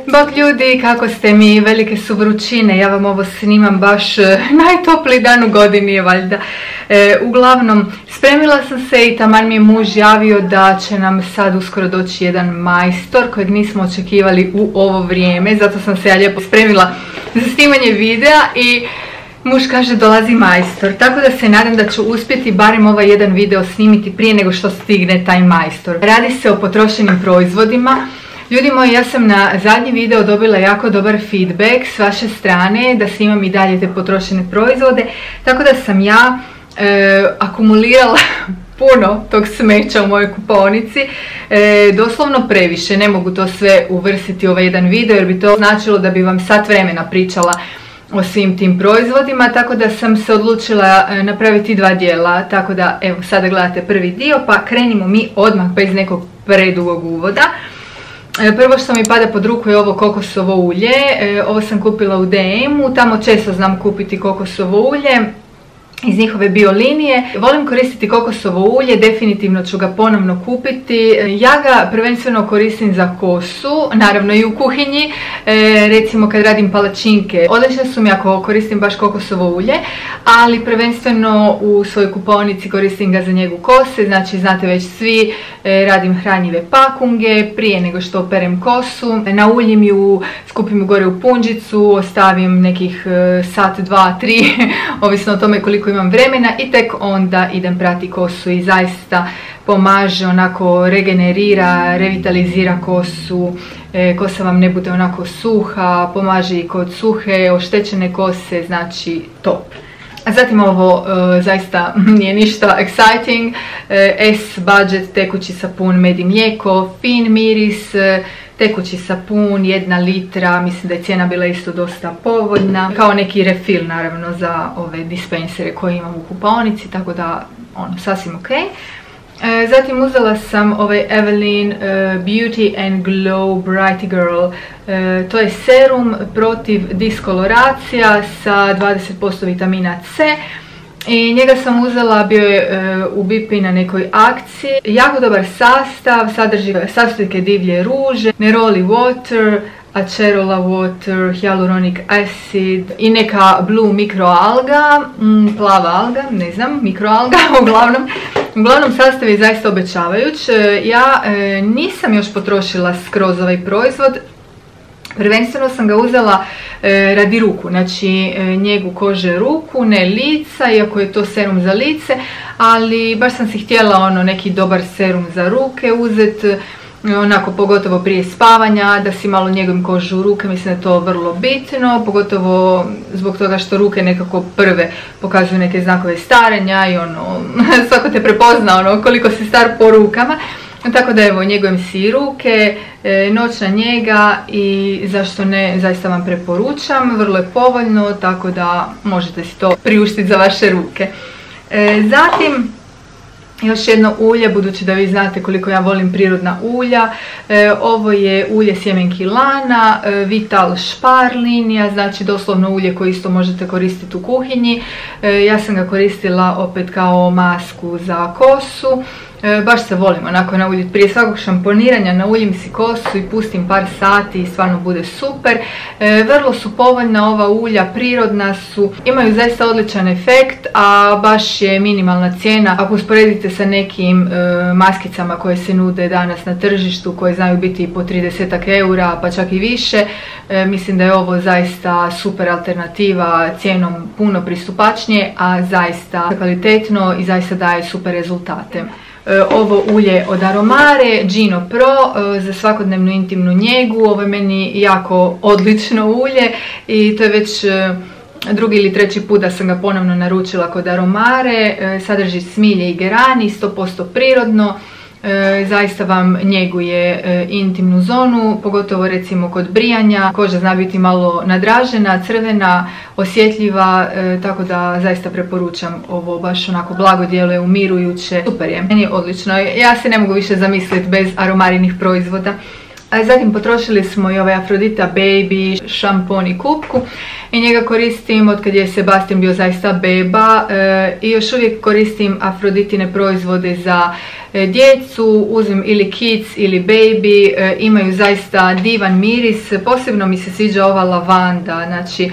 Bok ljudi, kako ste mi? Velike su vrućine, ja vam ovo snimam baš najtopliji dan u godini je valjda. Uglavnom, spremila sam se i taman mi je muž javio da će nam sad uskoro doći jedan majstor kojeg nismo očekivali u ovo vrijeme, zato sam se ja lijepo spremila za snimanje videa i muž kaže dolazi majstor, tako da se nadam da ću uspjeti barem ovaj jedan video snimiti prije nego što stigne taj majstor. Radi se o potrošenim proizvodima. Ljudi moji, ja sam na zadnji video dobila jako dobar feedback s vaše strane da snimam i dalje te potrošene proizvode, tako da sam ja akumulirala puno tog smeća u mojoj kupaonici, doslovno previše, ne mogu to sve uvrstiti u ovaj jedan video jer bi to značilo da bi vam sat vremena pričala o svim tim proizvodima, tako da sam se odlučila napraviti dva dijela, tako da evo sada gledate prvi dio, pa krenimo mi odmah bez nekog predugog uvoda. Prvo što mi pada pod ruku je ovo kokosovo ulje, ovo sam kupila u DM-u, tamo često znam kupiti kokosovo ulje iz njihove bio linije. Volim koristiti kokosovo ulje, definitivno ću ga ponovno kupiti. Ja ga prvenstveno koristim za kosu, naravno i u kuhinji, recimo kad radim palačinke. Odlične su mi ako koristim baš kokosovo ulje, ali prvenstveno u svojoj kupaonici koristim ga za njegu kose, znači znate već svi, radim hranjive pakunge prije nego što operem kosu. Nauljim ju, skupim ju gore u punđicu, ostavim nekih sat, dva, tri, ovisno o tome koliko imam vremena i tek onda idem prati kosu i zaista pomaže, onako regenerira, revitalizira kosu, kosa vam ne bude onako suha, pomaže i kod suhe, oštećene kose, znači top. Zatim ovo zaista nije ništa exciting, S-Budget tekući sapun med i mlijeko, fin miris, tekući sapun, 1 litra, mislim da je cijena bila isto dosta povoljna, kao neki refill naravno za ove dispensere koje imam u kupaonici, tako da ono, sasvim ok. Zatim uzela sam ovaj Evelyn Beauty and Glow Brighty Girl, to je serum protiv diskoloracija sa 20% vitamina C. I njega sam uzela, bio je u Bipi na nekoj akciji. Jako dobar sastav, sadrži sastojke divlje ruže, neroli water, acerola water, hyaluronic acid i neka blue mikroalga, plava alga, ne znam, mikroalga, uglavnom sastav je zaista obećavajuć. Ja nisam još potrošila skroz ovaj proizvod. Prvenstveno sam ga uzela radi ruku, znači njegu kože ruku, ne lica, iako je to serum za lice, ali baš sam si htjela ono neki dobar serum za ruke uzeti, onako pogotovo prije spavanja, da si malo njegujem kožu ruke, mislim da je to vrlo bitno, pogotovo zbog toga što ruke nekako prve pokazuju neke znakove starenja i ono, svako te prepozna ono koliko si star po rukama. Tako da evo, njegujem si ruke, noćna njega i zašto ne, zaista vam preporučam, vrlo je povoljno, tako da možete si to priuštiti za vaše ruke. Zatim, još jedno ulje, budući da vi znate koliko ja volim prirodna ulja. Ovo je ulje sjemenki lana, Vital Spar linija, znači doslovno ulje koje isto možete koristiti u kuhinji. Ja sam ga koristila opet kao masku za kosu. Baš se volim onako nauljiti, prije svakog šamponiranja nauljim si kosu i pustim par sati i stvarno bude super. Vrlo su povoljna ova ulja, prirodna su, imaju zaista odličan efekt, a baš je minimalna cijena. Ako usporedite sa nekim maskicama koje se nude danas na tržištu, koje znaju biti po 30 eura pa čak i više, mislim da je ovo zaista super alternativa, cijenom puno pristupačnije, a zaista kvalitetno i zaista daje super rezultate. Ovo ulje od Aromare, Gino Pro, za svakodnevnu intimnu njegu. Ovo je meni jako odlično ulje i to je već drugi ili treći put da sam ga ponovno naručila kod Aromare. Sadrži smilje i gerani, 100% prirodno. Zaista vam njeguje intimnu zonu, pogotovo recimo kod brijanja. Koža zna biti malo nadražena, crvena, osjetljiva, tako da zaista preporučam ovo, baš onako blago djeluje, umirujuće, super je, meni je odlično. Ja se ne mogu više zamisliti bez Aromarinih proizvoda. A zatim potrošili smo i ovaj Aphrodita Baby šampon i kupku i njega koristim od kad je Sebastian bio zaista beba i još uvijek koristim Aphroditine proizvode za djecu, uzmem ili kids ili baby, imaju zaista divan miris, posebno mi se sviđa ova lavanda, znači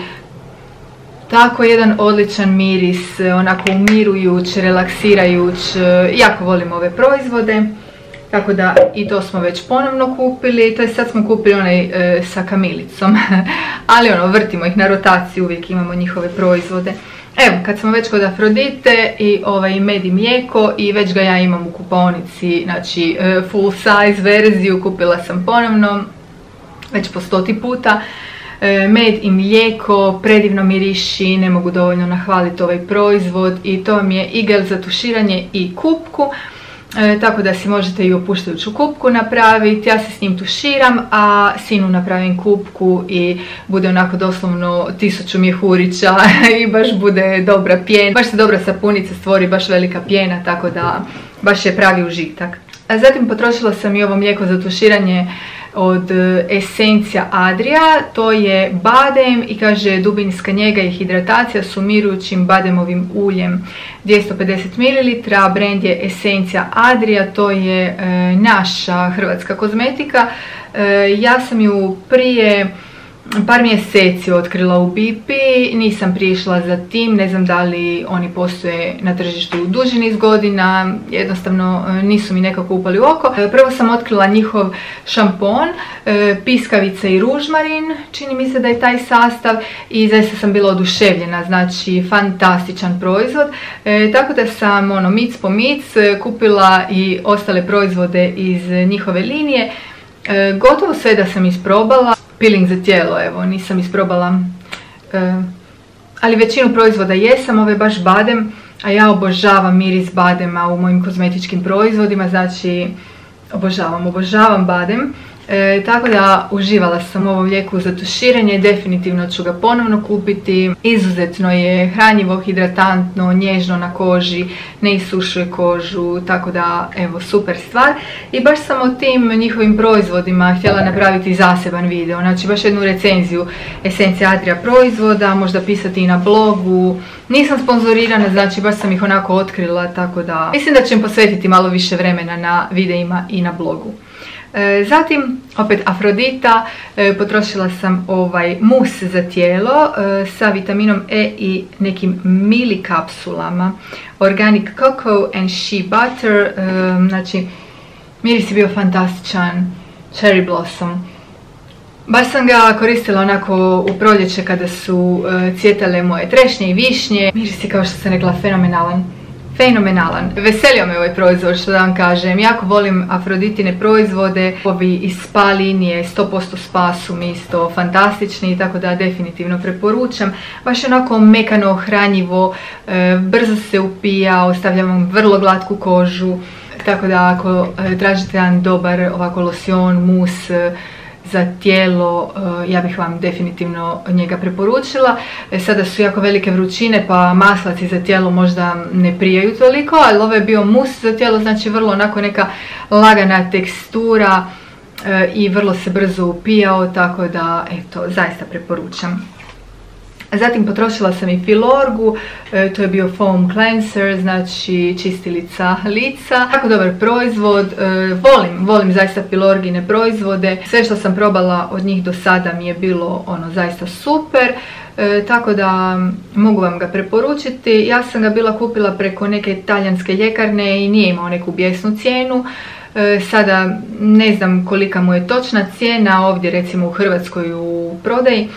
tako jedan odličan miris, onako umirujuć, relaksirajuć, jako volim ove proizvode. Tako da i to smo već ponovno kupili, to je sad smo kupili onaj sa kamilicom, ali ono, vrtimo ih na rotaciju, uvijek imamo njihove proizvode. Evo, kad smo već kod Afrodite i ovaj med i mlijeko i već ga ja imam u kupaonici, znači full size verziju, kupila sam ponovno, već po 100. puta. Med i mlijeko, predivno miriši, ne mogu dovoljno nahvaliti ovaj proizvod i to vam je i gel za tuširanje i kupku. Tako da si možete i opuštajuću kupku napraviti, ja se s njim tuširam, a sinu napravim kupku i bude onako doslovno 1000 mjehurića i baš bude dobra pjena, baš se dobra sapunica stvori, baš velika pjena, tako da baš je pravi užitak. A zatim potrošila sam i ovo mlijeko za tuširanje od Esencija Adria, to je badem i kaže dubinska njega i hidratacija s umirujućim bademovim uljem, 250 ml, brand je Esencija Adria, to je naša hrvatska kozmetika. Ja sam ju prije par mjeseci otkrila u Bipi, nisam prišla za tim, ne znam da li oni postoje na tržištu duži niz godina, jednostavno nisu mi nekako upali u oko. Prvo sam otkrila njihov šampon, piskavica i ružmarin, čini mi se da je taj sastav i zaista sam bila oduševljena, znači fantastičan proizvod. Tako da sam ono, mic po mic kupila i ostale proizvode iz njihove linije. Gotovo sve da sam isprobala. Peeling za tijelo, evo, nisam isprobala, ali većinu proizvoda jesam, ovo je baš badem, a ja obožavam miris badema u mojim kozmetičkim proizvodima, znači obožavam badem. Tako da uživala sam u ovom lijeku za tuširanje, definitivno ću ga ponovno kupiti. Izuzetno je hranjivo, hidratantno, nježno na koži, ne isušuje kožu, tako da evo, super stvar. I baš sam o tim njihovim proizvodima htjela napraviti zaseban video, znači baš jednu recenziju Esencija Adria proizvoda, možda pisati i na blogu. Nisam sponzorirana, znači baš sam ih onako otkrila, tako da mislim da ćem posvetiti malo više vremena na videima i na blogu. Zatim, opet Aphrodita, potrošila sam ovaj mus za tijelo sa vitaminom E i nekim mili kapsulama. Organic cocoa and shea butter, znači miris je bio fantastičan, cherry blossom. Baš sam ga koristila onako u proljeće kada su cvjetale moje trešnje i višnje. Miris je, kao što sam rekla, fenomenalan. Veselio me ovaj proizvod, što da vam kažem. Jako volim Afroditine proizvode. Ovi iz spa linije 100% spa su mi isto fantastični, tako da definitivno preporučam. Baš onako mekano, hranjivo, brzo se upija, ostavlja vam vrlo glatku kožu. Tako da ako tražite jedan dobar ovako losion, mus za tijelo, ja bih vam definitivno njega preporučila. Sada su jako velike vrućine, pa maslaci za tijelo možda ne prijaju toliko, ali ovo je bio mus za tijelo, znači vrlo onako neka lagana tekstura i vrlo se brzo upijao, tako da eto, zaista preporučam. Zatim potrošila sam i Filorgu, to je bio foam cleanser, znači čistilica lica. Jako dobar proizvod, volim zaista Filorgine proizvode. Sve što sam probala od njih do sada mi je bilo ono zaista super, tako da mogu vam ga preporučiti. Ja sam ga bila kupila preko neke talijanske ljekarne i nije imao neku bijesnu cijenu. Sada ne znam kolika mu je točna cijena, ovdje recimo u Hrvatskoj u prodaji.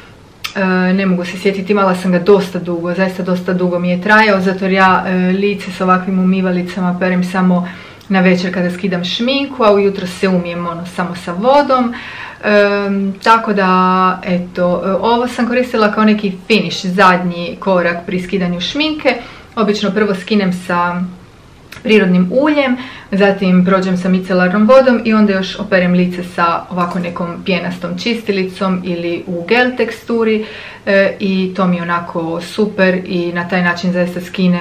Ne mogu se sjetiti, imala sam ga dosta dugo, zaista dosta dugo mi je trajao, zato jer ja lice s ovakvim umivalicama perem samo na večer kada skidam šminku, a ujutro se umijem ono samo sa vodom. Tako da, eto, ovo sam koristila kao neki finish, zadnji korak pri skidanju šminke. Obično prvo skinem sa prirodnim uljem, zatim prođem sa micelarnom vodom i onda još operem lice sa ovako nekom pjenastom čistilicom ili u gel teksturi i to mi je onako super i na taj način zaista skinem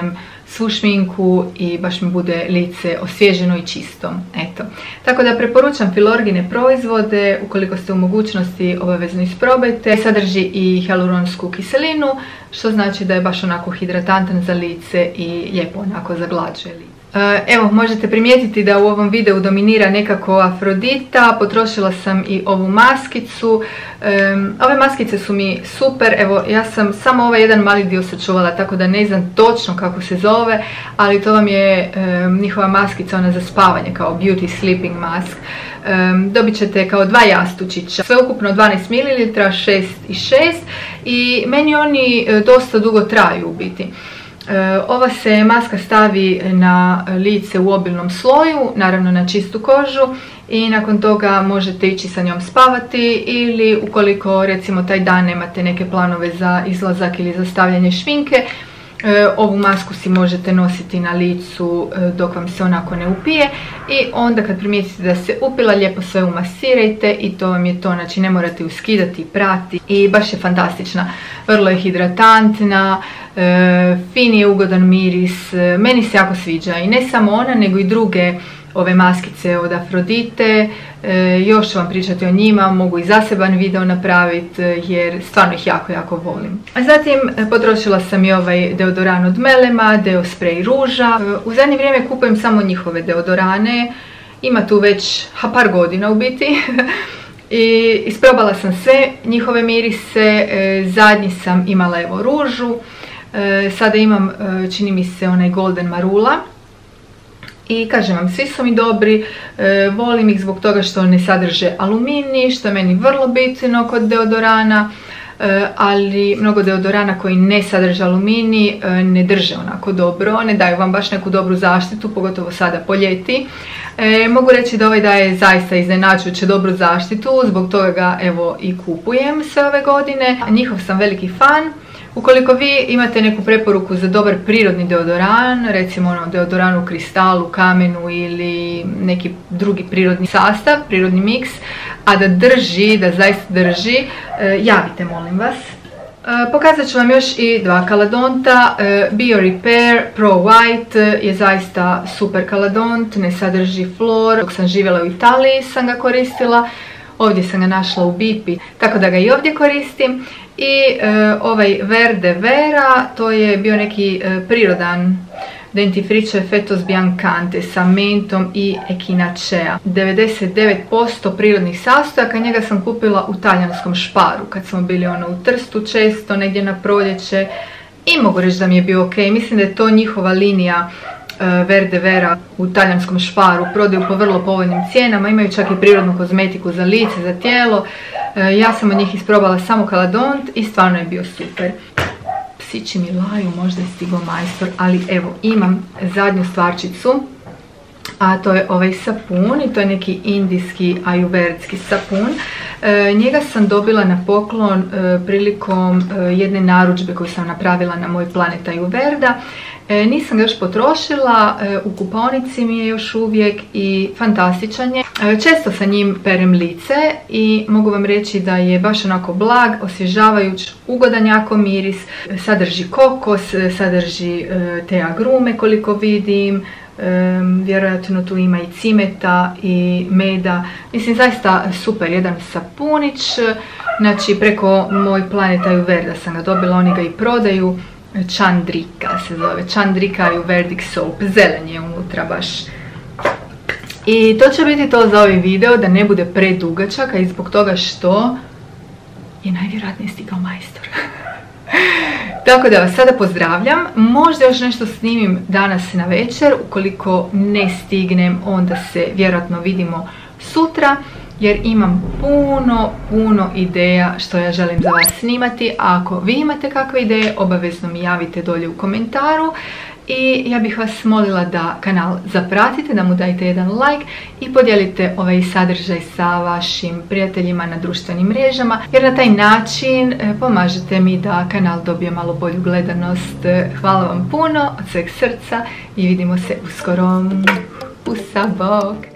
svu šminku i baš mi bude lice osvježeno i čisto. Eto. Tako da preporučam Filorgine proizvode, ukoliko ste u mogućnosti obavezno isprobajte. Sadrži i hialuronsku kiselinu, što znači da je baš onako hidratantan za lice i lijepo onako zaglađuje lice. Evo, možete primijetiti da u ovom videu dominira nekako Afrodita. Potrošila sam i ovu maskicu. Ove maskice su mi super. Evo, ja sam samo ovaj jedan mali dio sačuvala, tako da ne znam točno kako se zove, ali to vam je njihova maskica, ona za spavanje, kao Beauty Sleeping Mask. Dobit ćete kao 2 jastučića, sve ukupno 12 ml, 6 i 6, i meni oni dosta dugo traju u biti. Ova se maska stavi na lice u obilnom sloju, naravno na čistu kožu, i nakon toga možete ići sa njom spavati, ili ukoliko recimo taj dan nemate neke planove za izlazak ili za stavljanje šminke, ovu masku si možete nositi na licu dok vam se onako ne upije, i onda kad primijetite da se upila, lijepo sve umasirajte i to vam je to. Znači ne morate ju skidati i prati, i baš je fantastična. Vrlo je hidratantna, fin je ugodan miris, meni se jako sviđa, i ne samo ona nego i druge ove maskice od Afrodite. Još ću vam pričati o njima, mogu i zaseban video napraviti jer stvarno ih jako volim. A zatim potrošila sam i ovaj deodoran od Melema, Deo Spray ruža. U zadnje vrijeme kupujem samo njihove deodorane, ima tu već par godina u biti. I isprobala sam sve njihove mirise. Zadnji sam imala evo ružu, sada imam čini mi se onaj Golden Marula. I kažem vam, svi su mi dobri, volim ih zbog toga što ne sadrže aluminij, što je meni vrlo bitno kod deodorana, ali mnogo deodorana koji ne sadrže aluminij ne drže onako dobro, ne daju vam baš neku dobru zaštitu, pogotovo sada po ljeti. Mogu reći da ovaj daje zaista iznenađujuće dobru zaštitu, zbog toga ga evo i kupujem sve ove godine. Njihov sam veliki fan. Ukoliko vi imate neku preporuku za dobar prirodni deodoran, recimo ono deodoran u kristalu, kamenu ili neki drugi prirodni sastav, prirodni miks, a da drži, da zaista drži, javite molim vas. Pokazat ću vam još i 2 kaladonta. Bio Repair Pro White je zaista super kaladont, ne sadrži flor. Dok sam živjela u Italiji sam ga koristila, ovdje sam ga našla u Bipi, tako da ga i ovdje koristim. I ovaj Verde Vera, to je bio neki prirodan dentifricio Effetto Sbiancante sa mentom i echinacea. 99% prirodnih sastojaka, njega sam kupila u talijanskom Sparu kad smo bili ono u Trstu često, negdje na proljeće, i mogu reći da mi je bio ok. Mislim da je to njihova linija Verde Vera u talijanskom Sparu, prodaju po vrlo povoljnim cijenama, imaju čak i prirodnu kozmetiku za lice, za tijelo. Ja sam od njih isprobala samo kaladont i stvarno je bio super. Psići mi laju, možda je stigao majstor, ali evo imam zadnju stvarčicu, a to je ovaj sapun, i to je neki indijski ajurvedski sapun. Njega sam dobila na poklon prilikom jedne narudžbe koju sam napravila na moj Planet Ayurveda. Nisam ga još potrošila, u kupaonici mi je još uvijek i fantastičan je. Često sa njim perem lice i mogu vam reći da je baš onako blag, osvježavajuć, ugodan jako miris. Sadrži kokos, sadrži te agrume koliko vidim. Vjerojatno tu ima i cimeta i meda. Mislim, zaista super jedan sapunić. Znači preko moj Planet Ayurveda sam ga dobila, oni ga i prodaju. Chandrika se zove, Chandrika Ayurvedic Soap, zelen je unutra baš. I to će biti to za ovaj video, da ne bude predugačak, a i zbog toga što je najvjerojatnije stigao majstor. Tako da vas sada pozdravljam, možda još nešto snimim danas na večer, ukoliko ne stignem onda se vjerojatno vidimo sutra, jer imam puno ideja što ja želim za vas snimati. A ako vi imate kakve ideje, obavezno mi javite dolje u komentaru. I ja bih vas molila da kanal zapratite, da mu dajte jedan like i podijelite ovaj sadržaj sa vašim prijateljima na društvenim mrežama, jer na taj način pomažete mi da kanal dobije malo bolju gledanost. Hvala vam puno od sveg srca i vidimo se uskoro. Pusa, bok!